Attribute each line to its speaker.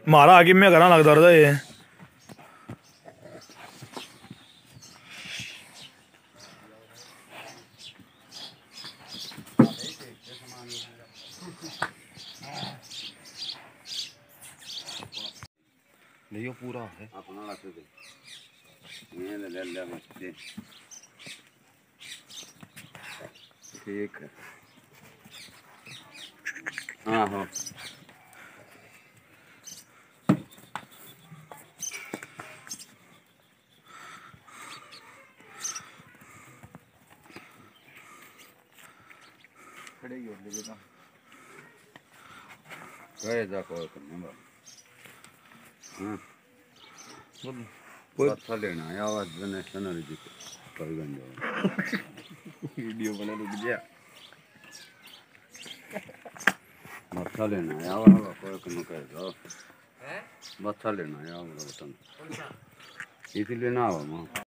Speaker 1: मारा आगे में घना लगता रहा ये
Speaker 2: नहीं पूरा है
Speaker 3: अपना लग दे ये ले ले बच्चे ठीक है हाँ हाँ
Speaker 2: खड़े ही हो लेगा
Speaker 3: गए जा कोई करने बा हाँ
Speaker 2: बोल
Speaker 3: अच्छा लेना है आवाज़ बने सनर जी कोई गंजो
Speaker 2: वीडियो बना रुक गया
Speaker 3: अच्छा लेना है आवाज़ कोई करने कह दो अच्छा लेना है आवाज़ बतन इसलिए ना हो माँ